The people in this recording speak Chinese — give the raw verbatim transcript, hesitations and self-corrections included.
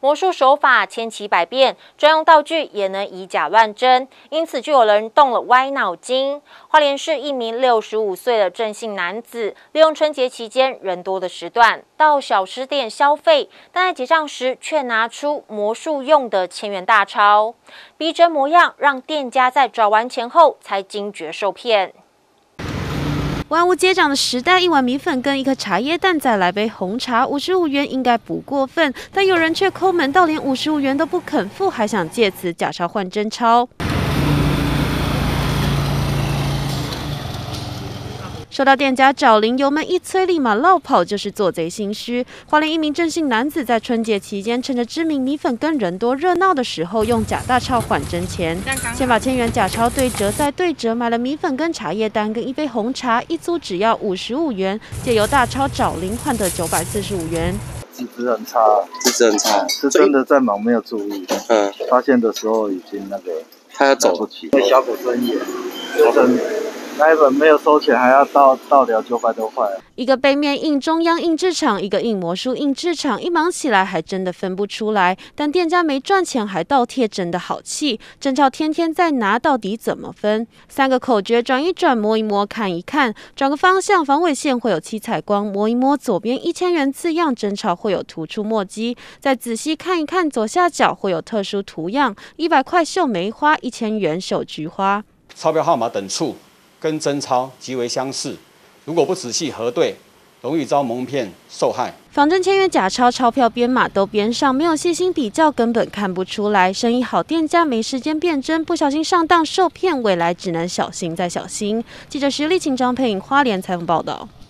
魔术手法千奇百变，专用道具也能以假乱真，因此就有人动了歪脑筋。花莲市一名六十五岁的郑姓男子，利用春节期间人多的时段到小吃店消费，但在结账时却拿出魔术用的千元大钞，逼真模样让店家在找完钱后才惊觉受骗。 万物皆涨的时代，一碗米粉跟一颗茶叶蛋，再来杯红茶，五十五元应该不过分。但有人却抠门到连五十五元都不肯付，还想借此假钞换真钞。收到店家找零，油门一催，立马落跑，就是做贼心虚。花莲一名郑姓男子在春节期间，趁着知名米粉跟人多热闹的时候，用假大钞换真钱，先把千元假钞对折，再对折，买了米粉跟茶叶蛋跟一杯红茶，一组只要五十五元，借由大钞找零换得九百四十五元。 资质很差， 资质很差， 是真的在忙，没有注意。嗯，发现的时候已经那个他要走不起，小股生意，就是那一本没有收钱，还要倒倒了九百多块。 一个背面印中央印制厂，一个印魔术印制厂，一忙起来还真的分不出来。但店家没赚钱还倒贴，真的好气。真钞天天在拿，到底怎么分？三个口诀转一转，摸一摸，看一看，转个方向，防伪线会有七彩光，摸一摸，左边一千元字样，真钞会有突出墨迹。再仔细看一看，左下角会有特殊图样，一百块绣梅花，一千元绣菊花。 钞票号码等处跟真钞极为相似，如果不仔细核对，容易遭蒙骗受害。 仿真千元假钞、钞票编码都编上，没有细心比较，根本看不出来。生意好，店家没时间辨真，不小心上当受骗，未来只能小心再小心。记者徐立琴、张佩颖花莲采访报道。